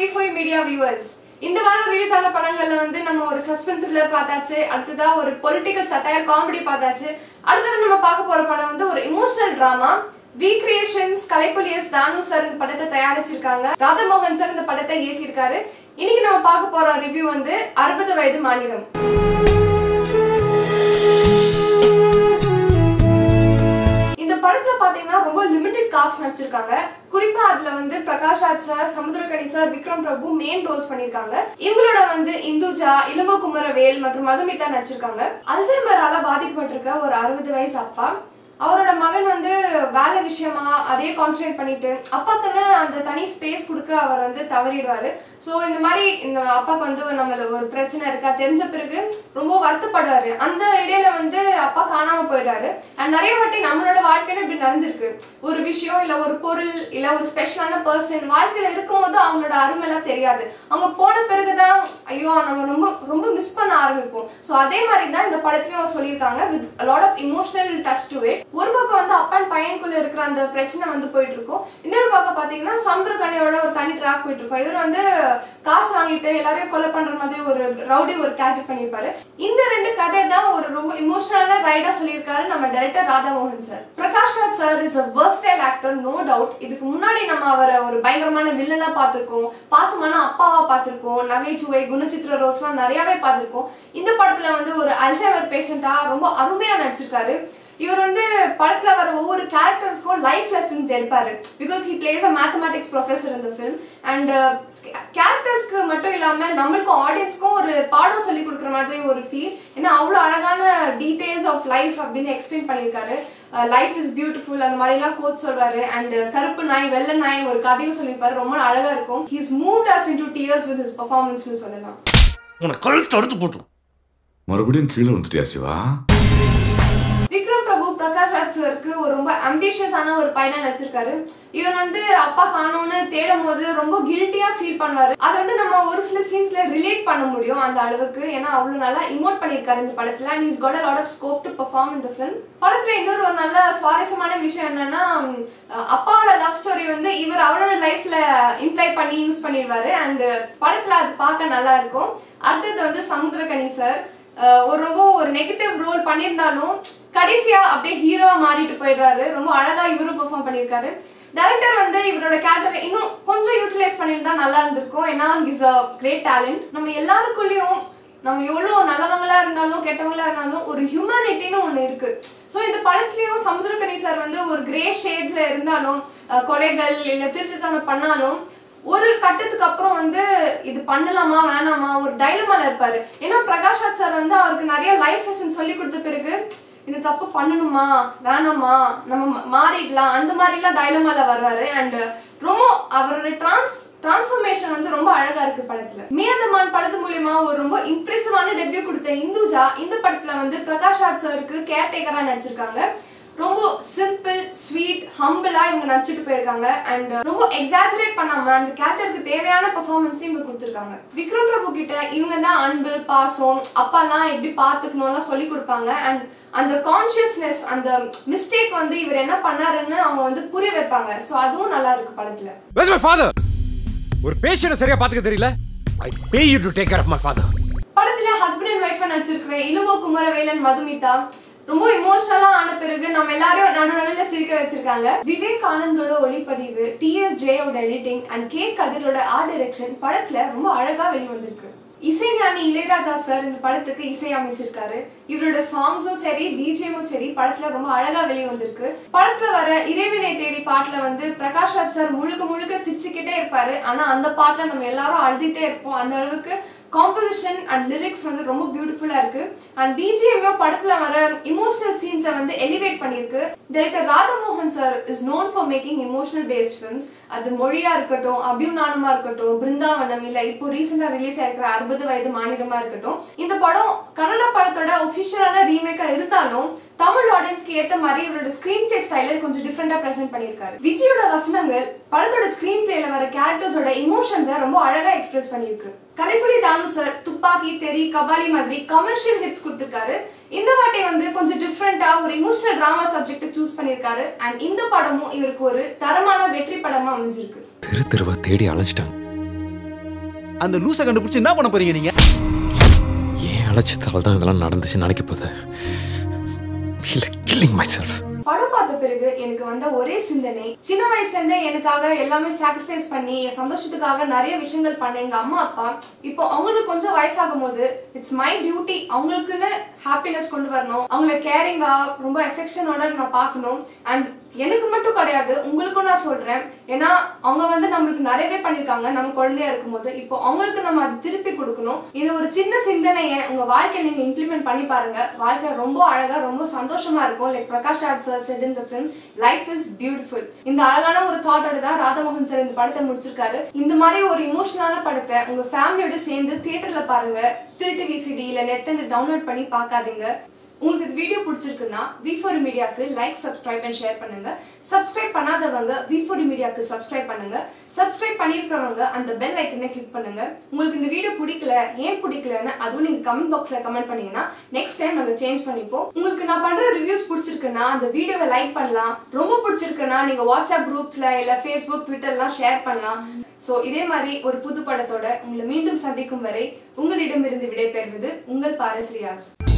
V4 media viewers, இந்த வாரம் release ஆன படங்கள்ல வந்து நம்ம ஒரு சஸ்பென்ஸ் த்ரில்லர் பார்த்தாச்சு, அடுத்ததா ஒரு பொலிட்டிக்கல் சட்டையர் காமெடி பார்த்தாச்சு, அடுத்தது நம்ம பார்க்க போற படம் வந்து ஒரு இமோஷனல் டிராமா. வி கிரியேஷன்ஸ் கலைப்புலியஸ் தானு சார் இந்த படத்தை தயாரிச்சிருக்காங்க. ராதாமோகன் சார் இந்த படத்தை இயக்கியிருக்காரு. இன்னைக்கு நம்ம பார்க்க போற ரிவ்யூ வந்து 60 வயது மாநிலம். படத்துல பாத்தீங்கன்னா ரொம்ப லிமிடெட் காஸ்ட் நடிச்சிருக்காங்க. குறிப்பா அதுல வந்து Prakash Raj sir, Samuthirakani sir, Vikram Prabhu main roles பண்ணிருக்காங்க. இவங்களோட வந்து இந்துஜா, இளங்கோ குமரவேல் மற்றும் மதுமிதா நடிச்சிருக்காங்க. அல்சைமரால பாதிக்கப்பட்டிருக்க ஒரு 60 வயசு அப்பா, அவரோட மகன் வந்து வேலை விஷயமா அதே கான்சன்ட்ரேட் பண்ணிட்டு அப்பாக்குன்னு அந்த தனி ஸ்பேஸ் கொடுக்க அவர் வந்து தவறிடுவாரு. ஸோ இந்த மாதிரி இந்த அப்பாவுக்கு வந்து நம்மள ஒரு பிரச்சனை இருக்கா தெரிஞ்ச பிறகு ரொம்ப வருத்தப்படுவாரு. அந்த இடையில வந்து அப்பா காணாம போயிடுறாரு. அண்ட் நிறைய வாட்டி நம்மளோட வாழ்க்கையில இப்படி நடந்திருக்கு. ஒரு விஷயம் இல்ல ஒரு பொருள் இல்ல ஒரு ஸ்பெஷலான பர்சன் வாழ்க்கையில இருக்கும்போது அவங்களோட அருமை எல்லாம் தெரியாது. அவங்க போன பிறகுதான் ஐயோ நம்ம ரொம்ப ரொம்ப மிஸ் பண்ண ஆரம்பிப்போம். ஸோ அதே மாதிரி தான் இந்த படத்துலயும் சொல்லியிருக்காங்க, with lot of emotional touch to it. ஒரு பக்கம் வந்து அப்பா அண்ட் பையனுக்குள்ள இருக்கிற அந்த பிரச்சனை வந்து போயிட்டு இருக்கும். இன்னொரு பக்கம் பாத்தீங்கன்னா சமுத்திரக்கனியோட ஒரு தனி ட்ராக் போயிட்டு இருக்கும். இவர் வந்து காசு வாங்கிட்டு எல்லாரையும் கொலை பண்ற மாதிரி ஒரு ரவுடி ஒரு கேரக்டர் பண்ணிருப்பாரு. இந்த ரெண்டு கதை தான் ஒரு ரொம்ப இமோஷனலான ரைடா சொல்லியிருக்காரு நம்ம director Radhamohan sir. Prakash Raj sir is a versatile actor, no doubt. இதுக்கு முன்னாடி நம்ம அவரை ஒரு பயங்கரமான வில்லனா பார்த்திருக்கோம், பாசமான அப்பாவா பார்த்திருக்கோம், நகைச்சுவை குணச்சித்திர ரோல்ஸ்லாம் நிறையவே பார்த்திருக்கோம். இந்த படத்துல வந்து ஒரு அல்சைமர் பேஷண்டா ரொம்ப அருமையா நடிச்சிருக்காரு. இவர் வந்து படத்துல வர ஒவ்வொரு கேரக்டர்ஸ்க்கும் லைஃப் லெசன்ஸ் எடுப்பாரு. Because he plays a mathematics professor in the film. And கேரக்டர்ஸ்க்கு மட்டும் இல்லாம நம்மளுக்கும் ஆடியன்ஸ்க்கும் ஒரு பாடம் சொல்லி கொடுக்குற மாதிரி ஒரு ஃபீல். ஏன்னா அவ்வளோ அழகான டீடைல்ஸ் ஆஃப் லைஃப் அப்படின்னு எக்ஸ்பிளைன் பண்ணியிருக்காரு. லைஃப் இஸ் பியூட்டிஃபுல் அந்த மாதிரி எல்லாம் கோட் சொல்வாரு. அண்ட் கருப்பு நாய் வெள்ளை நாய் ஒரு கதையும் சொல்லியிருப்பாரு. ரொம்ப அழகா இருக்கும். He's moved us into tears with his பெர்ஃபார்மன்ஸ்னு சொல்லலாம். உனக்கு கழுத்து அறுத்து போட்டு மறுபடியும் கீழே வந்துட்டியா சிவா? விக்ரம் பிரபு பிரகாஷ் ராஜ் சாருக்கு ஒரு ரொம்ப அம்பிஷியஸான ஒரு பையனா நடிச்சிருக்காரு. இவர் வந்து அப்பா காணோன்னு தேடும் போது ரொம்ப கில்ட்டியா ஃபீல் பண்ணுவாரு. அதை வந்து நம்ம ஒரு சில சீன்ஸ்ல ரிலேட் பண்ண முடியும் அந்த அளவுக்கு. ஏன்னா அவ்வளவு நல்லா இமோட் பண்ணிருக்காரு இந்த படத்துல. And he's got a lot of scope to perform in the film. படத்துல இன்னொரு ஒரு நல்ல சுவாரஸ்யமான விஷயம் என்னன்னா, அப்பாவோட லவ் ஸ்டோரி வந்து இவர் அவரோட லைஃப்ல இம்ப்ளை பண்ணி யூஸ் பண்ணிடுவாரு. அண்ட் படத்துல அது பார்க்க நல்லா இருக்கும். அடுத்தது வந்து சமுத்திரக்கனி சார் ரொம்ப ஒரு நெகட்டிவ் ரோல் பண்ணியிருந்தாலும் கடைசியா அப்படியே ஹீரோவா மாறிட்டு போயிடுறாரு. ரொம்ப அழகா இவரும் பெர்ஃபார்ம் பண்ணியிருக்காரு. டைரக்டர் வந்து இவரோட கேரக்டரை இன்னும் கொஞ்சம் யூட்டிலைஸ் பண்ணியிருந்தா நல்லா இருந்திருக்கும். ஏன்னா ஹிஸ் அ கிரேட் டேலண்ட். நம்ம எல்லாருக்குள்ளயும் நம்ம எவ்வளவு நல்லவங்களா இருந்தாலும் கெட்டவங்களா இருந்தாலும் ஒரு ஹியூமனிட்டின்னு ஒண்ணு இருக்கு. ஸோ இந்த படத்துலயும் சமுத்திரக்கனி சார் வந்து ஒரு கிரே ஷேட்ஸ்ல இருந்தாலும், கொலைகள் இல்ல திருட்டுத்தனம் பண்ணாலும் ஒரு கட்டத்துக்கு அப்புறம் வந்து இது பண்ணலாமா வேணாமா ஒரு டைலமால இருப்பாரு. ஏன்னா பிரகாஷ் ராஜ் சார் வந்து அவருக்கு நிறைய லைஃப் லெசன் சொல்லி கொடுத்த பிறகு இந்த தப்பு பண்ணணுமா வேணாமா நம்ம மாறிடலாம் அந்த மாதிரி எல்லாம் டைலமால வர்றாரு. அண்ட் ரொம்ப அவரோட டிரான்ஸ்ஃபர்மேஷன் வந்து ரொம்ப அழகா இருக்கு படத்துல. மேந்தமான் படத்து மூலியமா ஒரு ரொம்ப இம்ப்ரெசிவான டெபியூ கொடுத்த இந்துஜா இந்த படத்துல வந்து பிரகாஷ் ராஜ் சாருக்கு கேர்டேக்கரா நடிச்சிருக்காங்க. ரொம்ப சிம்பிள் ஸ்வீட் ஹம்பிளா இவங்க நடிச்சிட்டு போயிருக்காங்க. அண்ட் ரொம்ப எக்ஸாஜரேட் பண்ணாம அந்த கேரக்டருக்கு தேவையான பெர்ஃபார்மன்ஸ் இவங்க கொடுத்துருக்காங்க. விக்ரம் பிரபு கிட்ட இவங்க தான் அன்பு பாசம் அப்பெல்லாம் எப்படி பாத்துக்கணும்லாம் சொல்லி கொடுப்பாங்க. அண்ட் அந்த கான்சியஸ்னஸ் அந்த மிஸ்டேக் வந்து இவர் என்ன பண்ணாருன்னு அவங்க வந்து புரிய வைப்பாங்க. சோ அதுவும் நல்லா இருக்கு படத்துல. Where's my father? ஒரு பேஷண்ட சரியா பாத்துக்க தெரியல. I pay you to take care of my father. படத்துல ஹஸ்பண்ட் அண்ட் வைஃபா நடிச்சிருக்கிற இளங்கோ குமரவேலன் மதுமிதா ரொம்ப இமோஷனலா ஆன பிறகு நம்ம எல்லாரும் நடுநடுல சிரிக்க வச்சிருக்காங்க. விவேக் ஆனந்தோட ஒளிப்பதிவு, TS ஜெயோட எடிட்டிங் அண்ட் கே கதிரோட ஆர்ட் டைரக்ஷன் படத்துல ரொம்ப அழகா வெளிவந்திருக்கு. இசைஞானி இளையராஜா சார் இந்த படத்துக்கு இசை அமைச்சிருக்காரு. இவரோட சாங்ஸும் சரி பிஜிஎமும் சரி படத்துல ரொம்ப அழகா வெளிவந்திருக்கு. படத்துல வர இறைவனை தேடி பாட்டுல வந்து பிரகாஷ் ராஜ் சார் முழுக்க முழுக்க சிரிச்சுக்கிட்டே இருப்பாரு. ஆனா அந்த பாட்டுல நம்ம எல்லாரும் அழுதுட்டே இருப்போம். அந்த அளவுக்கு காம்போசிஷன் அண்ட் லிரிக்ஸ் வந்து ரொம்ப பியூட்டிஃபுல்லா இருக்கு. அண்ட் பிஜிஎம் படத்துல வர இமோஷனல் சீன்ஸை வந்து எலிவேட் பண்ணிருக்கு. Director Radhamohan sir is known for making emotional based films. அது மொழியா இருக்கட்டும், அபியுநானமா இருக்கட்டும், பிருந்தாவனம் இல்ல இப்போ ரீசெண்டா ரிலீஸ் ஆயிருக்கிற 60 வயது மாநிலமா இருக்கட்டும், இந்த படம் கன்னட படத்தோட ஒபிஷியலான ரீமேக்கா இருந்தாலும் தமிழ் ஆடியன்ஸ்க்கு ஏத்த மாதிரி இவரோட ஸ்கிரீன் பிளே ஸ்டைல கொஞ்சம் டிஃபரெண்டா பிரசன்ட் பண்ணிருக்காரு. விஜயோட வசனங்கள் படத்தோட ஸ்கிரீன் பிளேல வர கேரக்டர்ஸோட இமோஷன்ஸை ரொம்ப அழகா எக்ஸ்பிரஸ் பண்ணிருக்கு. கலைப்புலி தானு சார் துப்பாக்கி தெரி கபாலி மாதிரி கமர்ஷியல் ஹிட்ஸ் கொடுத்திருக்காரு. இந்த வாட்டி வந்து கொஞ்சம் டிஃபரெண்டா ஒரு இமோஷனல் டிராமா சப்ஜெக்ட் சூஸ் பண்ணிருக்காரு. அண்ட் இந்த படமும் இவருக்கு ஒரு தரமான வெற்றி படமா அமைஞ்சிருக்கு. தெரு தெருவா தேடி அழைச்சிட்டாங்க. அந்த லூசை கண்டுபிடிச்சு என்ன பண்ண போறீங்க நீங்க? ஏன் அலட்சியத்தால தான் இதெல்லாம் நடந்துச்சு நினைக்க போது. Killing myself. படம் பார்த்த பிறகு எனக்கு வந்த ஒரே சிந்தனை, சின்ன வயசுல இருந்தே எனக்காக எல்லாமே சாக்ரிஃபைஸ் பண்ணி என் சந்தோஷத்துக்காக நிறைய விஷயங்கள் பண்ண எங்க அம்மா அப்பா இப்போ அவங்களுக்கு கொஞ்சம் வயசாகும் போது இட்ஸ் மை டியூட்டி அவங்களுக்குன்னு ஹாப்பினஸ் கொண்டு வரணும், அவங்கள கேரிங்கா ரொம்ப எஃபெக்ஷனோட நான் பார்க்கணும். அண்ட் எனக்கு மட்டும் கிடையாது, உங்களுக்கும் நான் சொல்றேன். ஏன்னா அவங்க வந்து நம்மளுக்கு நிறையவே பண்ணிருக்காங்க நம்ம குழந்தையா இருக்கும்போது. இப்போ அவங்களுக்கு நம்ம அது திருப்பி கொடுக்கணும். இது ஒரு சின்ன சிந்தனையை உங்க வாழ்க்கையில நீங்க இம்ப்ளிமெண்ட் பண்ணி பாருங்க. வாழ்க்கை ரொம்ப அழகா ரொம்ப சந்தோஷமா இருக்கும். Like Prakash Raj sir said in the film, life is beautiful. இந்த அழகான ஒரு தாட்டோட தான் ராதாமோகன் சார் இந்த படத்தை முடிச்சிருக்காரு. இந்த மாதிரி ஒரு இமோஷனலான படத்தை உங்க ஃபேமிலியோட சேர்ந்து தியேட்டர்ல பாருங்க. திருட்டு விசிடி இல்ல நெட் டவுன்லோட் பண்ணி பார்க்காதீங்க. உங்களுக்கு இந்த வீடியோ பிடிச்சிருக்குன்னா V4 மீடியாக்கு லைக், சப்ஸ்கிரைப் அண்ட் ஷேர் பண்ணுங்க. சப்ஸ்கிரைப் பண்ணாதவங்க V4 மீடியாக்கு சப்ஸ்கிரைப் பண்ணுங்க. சப்ஸ்கிரைப் பண்ணிருக்கிறவங்க அந்த பெல் ஐக்கனை கிளிக் பண்ணுங்க. உங்களுக்கு இந்த வீடியோ பிடிக்கல, ஏன் பிடிக்கலன்னு அதுவும் நீங்க கமெண்ட் பாக்ஸ்ல கமெண்ட் பண்ணீங்கன்னா நெக்ஸ்ட் டைம் நாங்க சேஞ்ச் பண்ணிப்போம். உங்களுக்கு நான் பண்ற ரிவ்யூஸ் பிடிச்சிருக்குன்னா அந்த வீடியோவை லைக் பண்ணலாம். ரொம்ப பிடிச்சிருக்குன்னா நீங்க வாட்ஸ்அப் குரூப்ஸ்ல இல்ல Facebook, ட்விட்டர்லாம் ஷேர் பண்ணலாம். சோ இதே மாதிரி ஒரு புது படத்தோட உங்களை மீண்டும் சந்திக்கும் வரை உங்களிடமிருந்து விடைபெறுவது உங்கள் பாரஸ் ரியாஸ்.